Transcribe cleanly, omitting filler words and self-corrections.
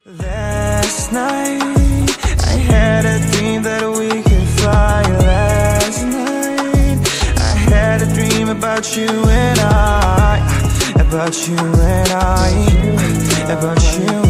Last night, I had a dream that we could fly. Last night, I had a dream about you and I, about you and I, about you